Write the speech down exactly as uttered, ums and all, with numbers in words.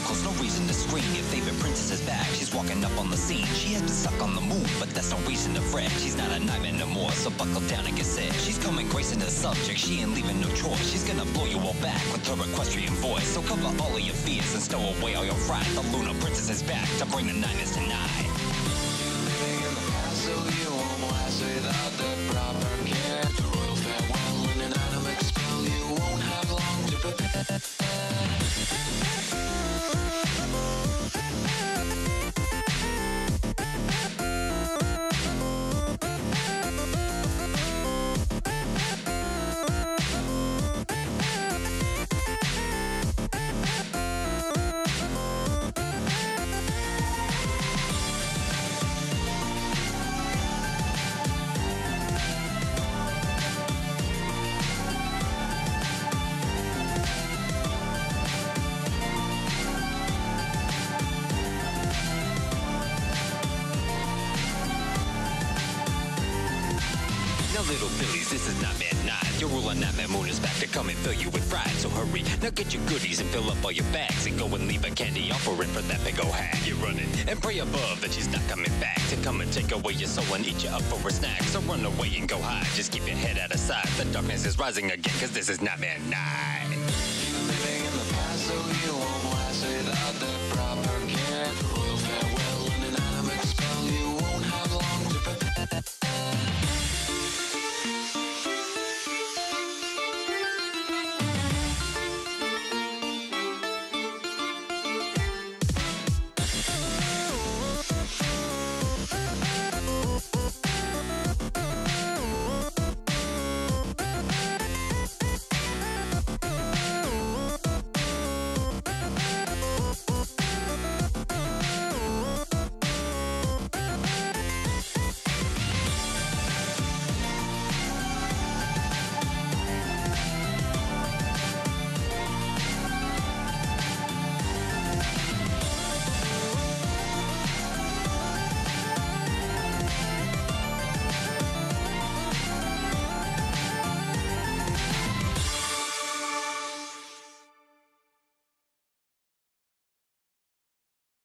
miracles, no reason to scream. Your favorite princess is back, she's walking up on the scene. She has been stuck on the moon, but that's no reason to fret. She's not a nightmare no more, so buckle down and get set. She's coming gracing the subject, she ain't leaving no choice. She's gonna blow you all back with her equestrian voice. So cover all of your fears and stow away all your fright. The Lunar Princess is back to bring the nightmares tonight. Living in the past, so you won't last without the proper care. The royal farewell and an animate spell, you won't have long to prepare. Now little fillies, this is Nightmare Night. Your ruler Nightmare Moon is back to come and fill you with pride. So hurry, now get your goodies and fill up all your bags. And go and leave a candy offering for that big ol' hag. You're running and pray above that she's not coming back to come and take away your soul and eat you up for a snack. So run away and go hide, just keep your head out of sight. The darkness is rising again, cause this is Nightmare Night.